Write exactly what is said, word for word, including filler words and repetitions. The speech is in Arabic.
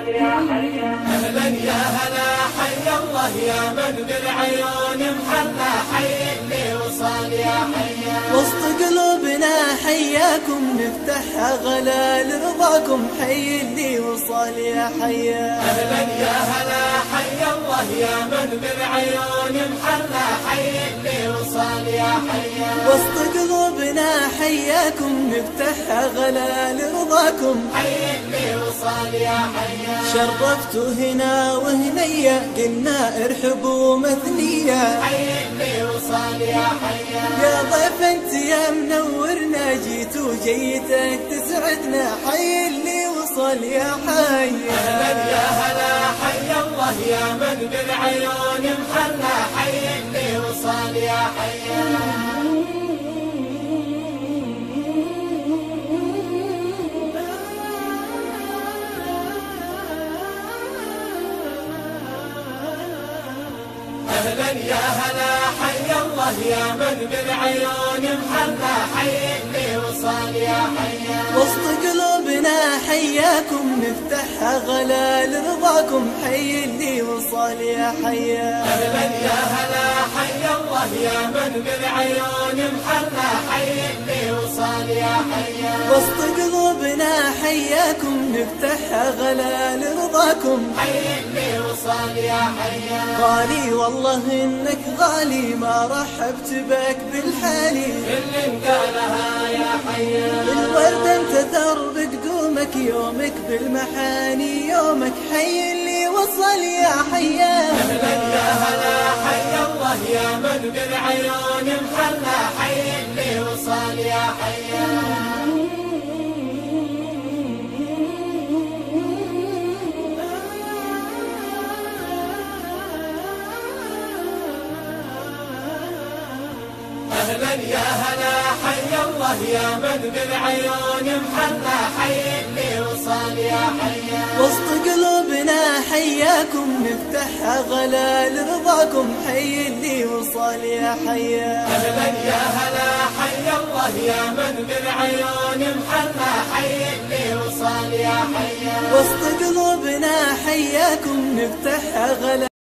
وصال يا حيا. أهلا يا هلا حي الله يا من بالعيون محلى حي اللي وصال يا حيا. وسط قلوبنا حياكم نفتحها غلا لرضاكم حي اللي وصال يا حيا. أهلا يا هلا حي الله يا من بالعيون محلى حي اللي وصال يا حيا. وسط قلوبنا حياكم نفتحها غلا لرضاكم حي اللي وصال يا حيا. شرفتوا هنا وهنيا قلنا ارحبوا مثنيا حي اللي وصال يا حيا. يا ضيف انت يا منورنا جيت وجيتك تسعدنا حي اللي وصل يا حيا. أهلا يا هلا حي الله يا من بالعيون محلى حي اللي وصال يا حيا. أهلا يا هلا حي الله يا من بالعيون محلى حي اللي وصال يا حيا. وسط قلوبنا حياكم نفتحها غلا لرضاكم حي اللي وصال يا حيا. أهلا يا هلا حي الله يا من بالعيون محلى حي اللي وصال يا حيا. وسط قلوبنا حياكم نفتحها غلا لرضاكم حي اللي وصال يا حيا. غالي والله انك غالي ما رحبت بك بالحالي اللي انقالها يا حيا. الورد انت درب قدومك يومك بالمحاني يومك حي اللي وصل يا حيا. أهلا يا هلا حي الله يا من بالعيون محلى حي اللي وصال يا حيا. أهلا يا هلا حي الله يا من بالعيون محلى حي اللي وصال يا حيا. وسط قلوبنا حياكم نفتحها غلا لرضاكم حي اللي وصال يا حيا. أهلا يا هلا حي الله يا من بالعيون محلى حي اللي وصال يا حيا. وسط قلوبنا حياكم نفتحها غلا